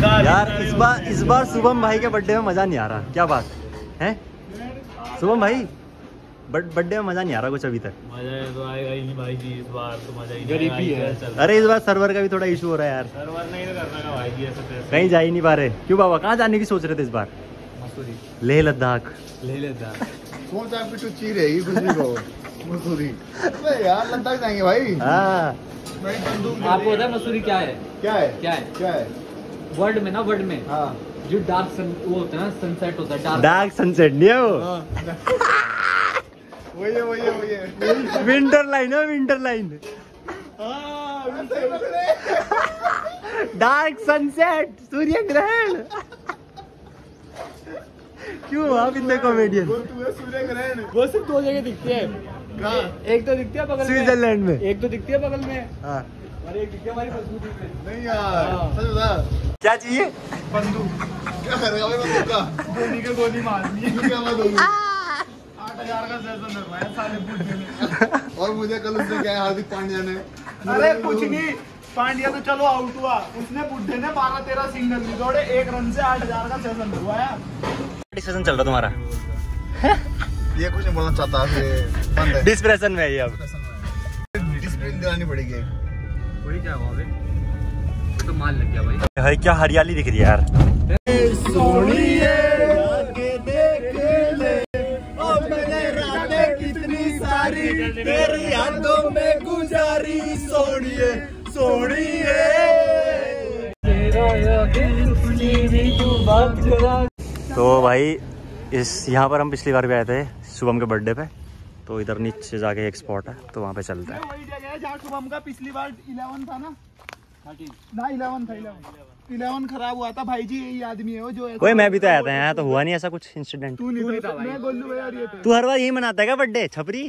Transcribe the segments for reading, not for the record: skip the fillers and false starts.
यार इस बार शुभम भाई के बर्थडे में मजा नहीं आ रहा, क्या बात है शुभम भाई? बर्थडे में मजा नहीं आ रहा कुछ अभी तक। मजा तो आएगा ही नहीं भाई जी, इस बार तो मजा ही गरीबी है। अरे इस बार सर्वर का भी थोड़ा इशू हो रहा है यार, सर्वर नहीं तो करना का भाई जी, ऐसे कहीं जा ही नहीं पा रहे। क्यों बाबा, कहाँ जाने की सोच रहे थे इस बार? मसूरी, लेह लद्दाख। सोच आपकी तो ची रहेगी कुछ भी कहो। मसूरी यार, लद्दाख जाएंगे भाई। हाँ आपको पता है मसूरी क्या है? क्या है? क्या है? क्या है? वर्ल्ड में ना, वर्ल्ड में हाँ जो डार्क सन वो होता है ना, सनसेट होता है डार्क सनसेट नहीं है वो, वही है विंटर लाइन है, विंटर लाइन। डार्क सनसेट, सूर्य ग्रहण। क्यों आप इतने कॉमेडियन? सूर्य ग्रहण वो सिर्फ दो जगह दिखती है। एक तो दिखती है बगल में, स्विट्जरलैंड में। एक तो दिखती है बगल में, हाँ। और एक दिखती है हमारी मसूरी में। नहीं यार, सच बता। क्या चाहिए? बंदूक। क्या करेगा भाई बंदूक का? गोली का गोली मारनी है। क्या मत होगी? 8,000 का सेशन लगवाया साले बुढ़े। और मुझे कल उसने क्या हार्दिक पांड्या ने, अरे कुछ नहीं, पांड्या तो चलो आउट हुआ, उसने बुढ़े ने 12-13 सिंगल नहीं तोड़े, 1 रन से 8,000 का सेशन लगवाया। डिस्कशन चल रहा तुम्हारा? ये कुछ नहीं बोलना चाहता, ये बंद है। डिस्प्रेशन में है ये अब। डिसिप्लिन दिलानी पड़ेगी। वही क्या हुआ बे? तो माल लग गया भाई। भाई क्या हरियाली दिख रही है यार। सोनिए आके देख ले, ओ मैंने रातें कितनी सारी तेरी यादों में गुजारी। सोनिए सोनिए तो भाई यहाँ पर हम पिछली बार भी आए थे शुभम के बर्थडे पे, तो इधर नीचे जाके एक स्पॉट है, तो वहाँ पे चलते हैं। वही जगह है जहाँ शुभम का पिछली बार 11 था ना, 11 था, 11 खराब हुआ था भाई जी। यही आदमी है वो जो कोई, मैं भी तो आया था यहाँ, तो हुआ नहीं ऐसा कुछ इंसिडेंट। तू नहीं था, मैं गोलू भाई और ये थे। तू हर बार यही मनाता है क्या बर्थडे छपरी?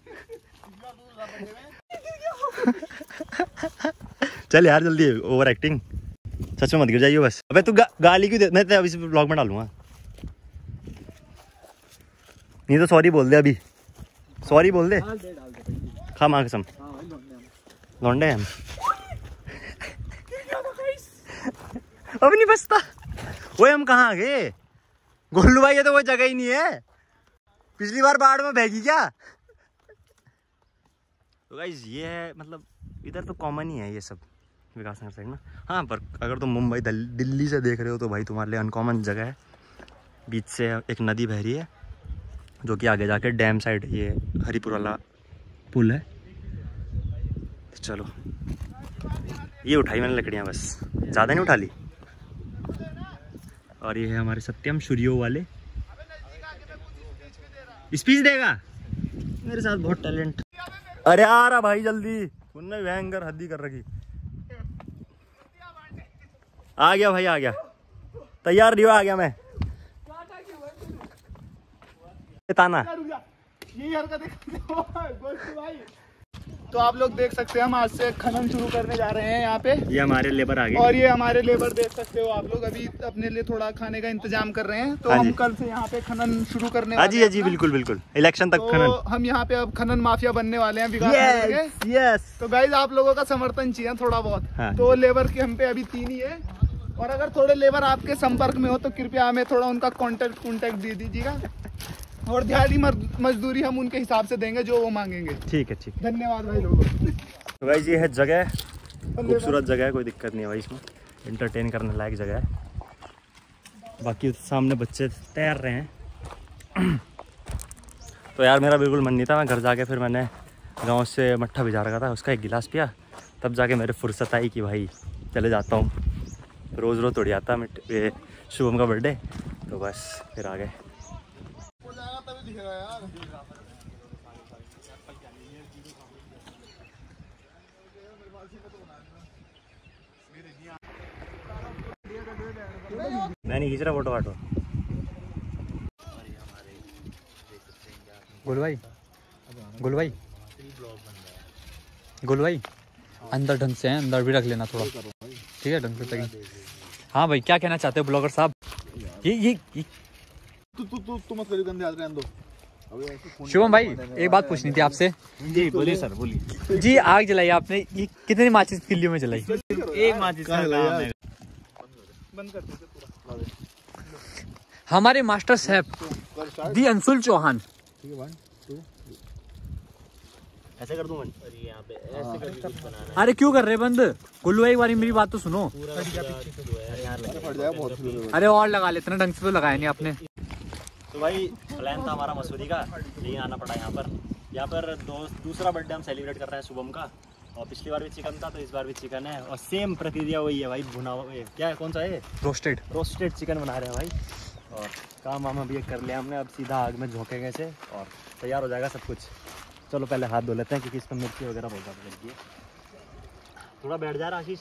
चल यार जल्दी, ओवर एक्टिंग सच में मत गिर जाइए बस। अबे तू गाली क्यों दे? मैं तो अभी ब्लॉग में डालूंगा, नहीं तो सॉरी बोल दे, अभी सॉरी बोल दे। खा माँ कसम, लौंडे हम। अब नहीं बसता। वो हम कहाँ आ गए गोलू भाई? ये तो वो जगह ही नहीं है, पिछली बार बाढ़ में बहगी क्या? तो गाइस ये है, मतलब इधर तो कॉमन ही है ये सब, विकास नगर साइड ना। हाँ पर अगर तुम मुंबई दिल्ली से देख रहे हो तो भाई तुम्हारे लिए अनकॉमन जगह है। बीच से एक नदी बह रही है जो कि आगे जाके डैम साइड ये हरिपुर वाला पुल है। तो चलो, ये उठाई मैंने लकड़ियाँ, बस ज़्यादा नहीं उठा ली। और ये है हमारे सत्यम सूर्यो वाले, स्पीच देगा मेरे साथ, बहुत टैलेंट। अरे आ रहा भाई जल्दी, उनने भयंकर हद्दी कर रखी। आ गया भाई, आ गया, तैयार रियो, आ गया मैं। ताना यही हरकत भाई। तो आप लोग देख सकते हैं हम आज से खनन शुरू करने जा रहे हैं यहाँ पे। ये हमारे लेबर आ गए, और ये हमारे लेबर देख सकते हो आप लोग, अभी अपने लिए थोड़ा खाने का इंतजाम कर रहे हैं। तो हम कल से यहाँ पे खनन शुरू करने वाले हैं। जी बिल्कुल बिल्कुल, इलेक्शन तक तो खनन। हम यहाँ पे अब खनन माफिया बनने वाले हैं विकास नगर के। यस। तो गाइज आप लोगों का समर्थन चाहिए थोड़ा बहुत। हाँ। तो लेबर के हम पे अभी 3 ही है, और अगर थोड़े लेबर आपके संपर्क में हो तो कृपया हमें थोड़ा उनका कॉन्टेक्ट दे दीजिएगा, और दिहाड़ी मजदूरी हम उनके हिसाब से देंगे जो वो मांगेंगे। ठीक है, ठीक। धन्यवाद भाई लोगों। तो भाई ये है जगह, खूबसूरत जगह है, कोई दिक्कत नहीं है भाई, इसमें एंटरटेन करने लायक जगह है। बाकी सामने बच्चे तैर रहे हैं। तो यार मेरा बिल्कुल मन नहीं था, मैं घर जाके फिर मैंने गांव से मट्ठा भिजा रखा था, उसका एक गिलास पिया, तब जाके मेरे फुर्सत आई कि भाई चले जाता हूँ। रोज़ रोज़ तोड़ी आता ये शुभम का बर्थडे, तो बस फिर आ गए। मैं नहीं खींच रहा फोटो वाटो। गोलू भाई अंदर ढंग से है, अंदर भी रख लेना थोड़ा, ठीक है, ढंग से। हाँ भाई क्या कहना चाहते हो ब्लॉगर साहब? ये तू मत करियो, गंदे हाथ रहने दो। शुभम भाई एक बात पूछनी थी आपसे। जी बोलिए सर, बोलिए जी। आग जलाई आपने, ये कितनी माचिस किलियों में जलाई? एक माचिस का काम है बंद कर देते पूरा। हमारे master chef the Anshul Chauhan. ठीक है 1 2 ऐसे कर दूं मैं? अरे क्यों कर रहे बंद? गुल्लू एक बार मेरी बात तो सुनो। फट जाएगा बहुत। अरे और लगा लेते ना, ढंग से तो लगाया नहीं आपने। तो भाई प्लान था हमारा मसूरी का, लेकिन आना पड़ा यहाँ पर दूसरा बर्थडे हम सेलिब्रेट कर रहे हैं शुभम का। और पिछली बार भी चिकन था तो इस बार भी चिकन है, और सेम प्रतिक्रिया वही है भाई, भुना क्या है, कौन सा है, रोस्टेड चिकन बना रहे हैं भाई। और काम वाम अभी कर लिया हमने, अब सीधा आग में झोंकेंगे से और तैयार हो जाएगा सब कुछ। चलो पहले हाथ धो लेते हैं क्योंकि इसमें मिर्ची वगैरह बहुत ज़्यादा लगी है। थोड़ा बैठ जा रहा आशीष।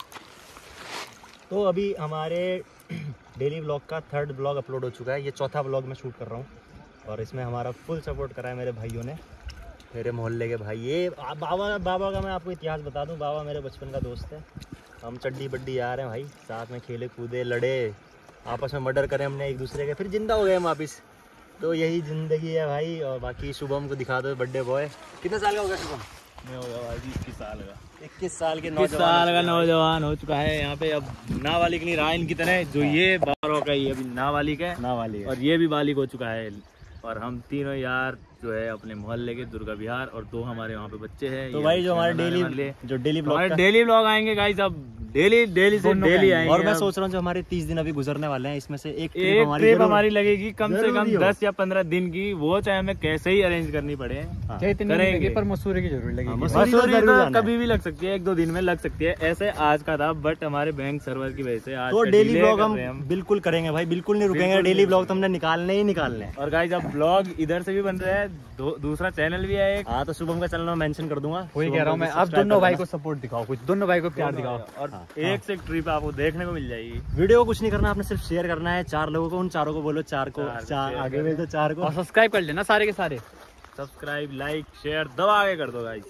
तो अभी हमारे डेली ब्लॉग का 3rd ब्लॉग अपलोड हो चुका है, ये 4था ब्लॉग मैं शूट कर रहा हूँ, और इसमें हमारा फुल सपोर्ट करा है मेरे भाइयों ने, मेरे मोहल्ले के भाई। ये बाबा का मैं आपको इतिहास बता दूं, बाबा मेरे बचपन का दोस्त है। हम चड्डी बड्डी आ रहे हैं भाई, साथ में खेले कूदे, लड़े, आपस में मर्डर करे हमने एक दूसरे के, फिर जिंदा हो गए हम वापिस। तो यही ज़िंदगी है भाई। और बाकी शुभम को दिखा दो बर्थडे बॉय। कितने साल का हो गया शुभम? मैं हो गया भाई 21 साल का। 21 साल के नौजवान हो चुका है यहाँ पे। अब नाबालिग नहीं रहा इनकी तरह, जो ये 12 का ही अभी नाबालिग है, और ये भी बालिग हो चुका है। और हम तीनों यार जो है अपने मोहल्ले के दुर्गा विहार, और 2 हमारे वहाँ पे बच्चे हैं। तो भाई जो हमारे डेली ब्लॉग आएंगे गाइस, अब डेली से डेली आएंगे। और मैं सोच रहा हूँ जो हमारे 30 दिन अभी गुजरने वाले हैं, इसमें से एक ट्रिप हमारी लगेगी कम से कम 10 या 15 दिन की, वो चाहे हमें कैसे ही अरेंज करनी पड़े, करेंगे, पर मसूरी की जरूर लगेगी। मसूरी तो कभी भी लग सकती है, 1-2 दिन में लग सकती है। ऐसे आज का था, बट हमारे बैंक सर्वर की वजह से आज तो डेली ब्लॉग हम बिल्कुल करेंगे भाई, बिल्कुल नहीं रुकेंगे। डेली ब्लॉग तो हमने निकालने ही निकालने हैं। और गाइस अब ब्लॉग इधर से भी बन रहा है, दूसरा चैनल भी है एक। हाँ, तो शुभम का चैनल मैं मेंशन कर दूंगा। वही कह रहा हूँ मैं, आप दोनों भाई को सपोर्ट दिखाओ, कुछ दोनों भाई को प्यार दिखाओ, और एक से एक ट्रिप आपको देखने को मिल जाएगी। वीडियो को कुछ नहीं करना, आपने सिर्फ शेयर करना है 4 लोगों को, उन 4 को बोलो 4 को आगे भेजो 4 को, और सब्सक्राइब कर लेना सारे के सारे। सब्सक्राइब, लाइक, शेयर दबा के कर दो गाइस।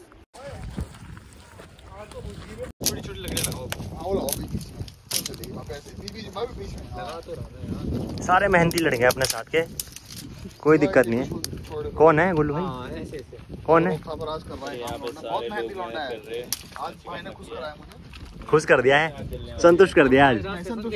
छोटी लग सारे मेहनती लड़के अपने साथ के, कोई दिक्कत नहीं है। कौन है गुल्लू भाई? कौन है? खुश कर दिया है, संतुष्ट कर दिया आज।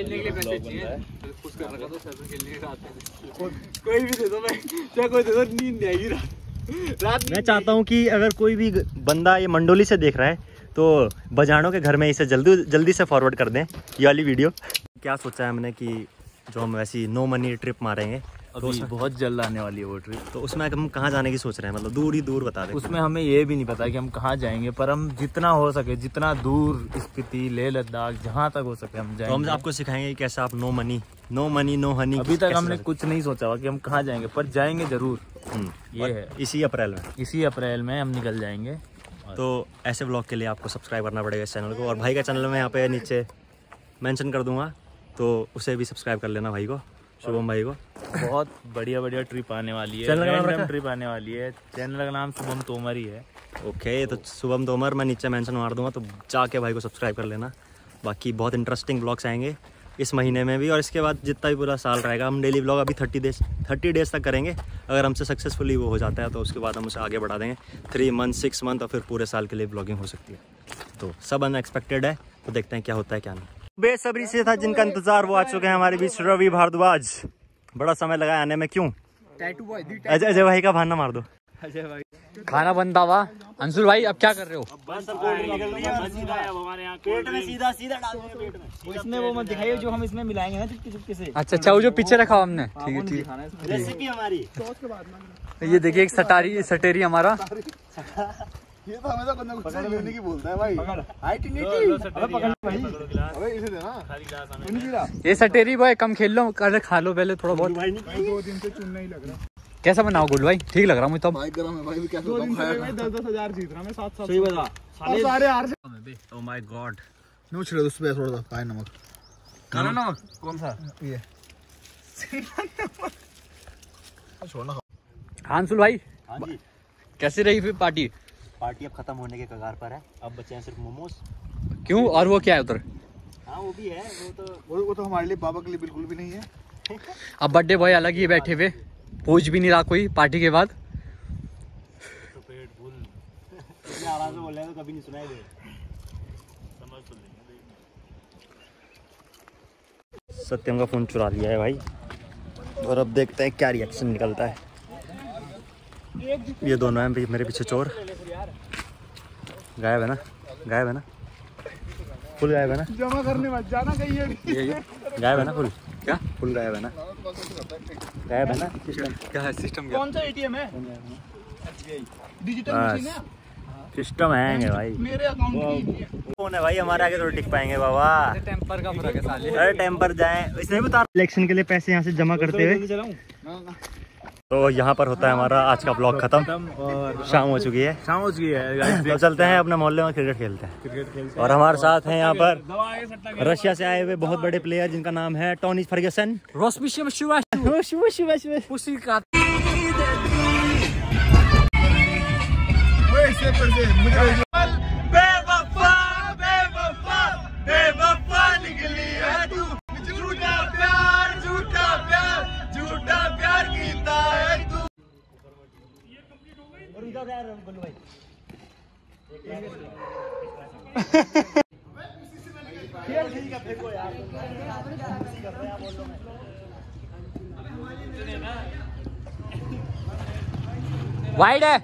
कोई भी दे दो, मैं कोई दे दो, नींद नहीं आएगी रात। मैं चाहता हूँ कि अगर कोई भी बंदा ये मंडोली से देख रहा है तो बजानों के घर में इसे जल्दी से फॉरवर्ड कर दें ये वाली वीडियो। क्या सोचा है हमने कि जो हम वैसी नो मनी ट्रिप मारेंगे, अभी बहुत जल्द आने वाली है वो ट्रिप। तो उसमें हम कहाँ जाने की सोच रहे हैं, मतलब दूर ही दूर बता दें। उसमें हमें ये भी नहीं पता कि हम कहाँ जाएंगे, पर हम जितना हो सके, जितना दूर, स्पीति, लेह लद्दाख, जहाँ तक हो सके हम जाएंगे। तो हम आपको सिखाएंगे कैसे आप नो मनी नो हनी। अभी तक हमने कुछ नहीं सोचा हुआ कि हम कहाँ जाएंगे, पर जाएंगे जरूर। ये है इसी अप्रैल में हम निकल जाएंगे। तो ऐसे ब्लॉग के लिए आपको सब्सक्राइब करना पड़ेगा इस चैनल को, और भाई का चैनल मैं यहाँ पे नीचे मेंशन कर दूंगा, तो उसे भी सब्सक्राइब कर लेना भाई को, शुभम भाई को। बहुत बढ़िया ट्रिप आने वाली है, रैंडम ट्रिप आने वाली है। चैनल का नाम शुभम तोमर ही है। ओके, तो शुभम तोमर मैं नीचे मेंशन मार दूंगा, तो जाके भाई को सब्सक्राइब कर लेना। बाकी बहुत इंटरेस्टिंग ब्लॉग्स आएंगे इस महीने में भी, और इसके बाद जितना भी पूरा साल रहेगा हम डेली ब्लॉग अभी 30 डेज तक करेंगे। अगर हमसे सक्सेसफुली वो हो जाता है तो उसके बाद हम उसे आगे बढ़ा देंगे 3 मंथ 6 मंथ, और फिर पूरे साल के लिए ब्लॉगिंग हो सकती है। तो सब अनएक्सपेक्टेड है, तो देखते हैं क्या होता है क्या नहीं। बेसब्री से था जिनका इंतजार, वो आ चुके हैं हमारे बीच, रवि भारद्वाज। बड़ा समय लगा आने में, क्यों? अजय भाई का बहाना मार दो। अजय भाई खाना बनता हुआ। अंशुल भाई अब क्या कर रहे हो? इसमें वो मत दिखाइए जो हम इसमें मिलाएंगे ना चुपके से। अच्छा, वो जो पीछे रखा हमने, ठीक है ठीक है। रेसिपी हमारी ये देखिए एक सटेरी हमारा। ये तो हमेशा कुछ यूनिक ही बोलता है भाई। ये सटेरी बॉय कम खेल लो, कर खा लो पहले थोड़ा बहुत। 2 दिन से चुनना ही लग रहा। कैसा बनाओ गुल भाई? ठीक लग रहा मुझे तो। भाई गरम है भाई, भी कैसे 2 दिन से भाई 10-10 हजार जीत रहा मैं, 7-7 सही बता सारे यार। ओह माय गॉड, नो छिड़ो उस पे थोड़ा सा काला नमक। काला नमक कौन सा? ये छोड़ना। अंशुल भाई हाँ जी, कैसी रही फिर पार्टी? पार्टी अब खत्म होने के कगार पर है, अब बचे हैं सिर्फ मोमोज। क्यों? और वो क्या है उधर? हाँ वो भी है, वो तो हमारे लिए, बाबा के लिए बिल्कुल भी नहीं है। अब बर्थडे बॉय अलग ही बैठे हुए, पूछ भी नहीं रहा कोई पार्टी के बाद। तो पेट फुल आराम से बोल रहे हैं तो कभी नहीं सुनाई दे। सत्यम का फ़ोन चुरा लिया है भाई, और अब देखते हैं क्या रिएक्शन निकलता है। ये दोनों हैं मेरे पीछे चोर। गायब है ना, गायब है ना, फुल गायब है ना, जमा करने मत जाना कहीं। गायब है ना फुल, क्या फुल गायब है ना, गायब है ना। क्या है सिस्टम? क्या कौन सा एटीएम है? डिजिटल मशीन है। सिस्टम है भाई। मेरे अकाउंट की कौन है भाई हमारे आगे, तो टिक पाएंगे बाबा। टेम्पर का फर्क है साले। अरे टेम्पर जाए, इसने भी उतार। इलेक्शन के लिए पैसे यहाँ से जमा करते हुए। तो यहाँ पर होता है हमारा आज का ब्लॉग खत्म, और शाम हो चुकी है। शाम हो चुकी है। तो चलते हैं अपने मोहल्ले में क्रिकेट खेलते हैं। और हमारे साथ हैं यहाँ पर रशिया से आए हुए बहुत बड़े प्लेयर जिनका नाम है टोनी फर्ग्यूसन। बेवफा बेवफा बेवफा निकली है तू, झूठा प्यार झूठा प्यार झूठा प्यार कीता है तू। वाइड है।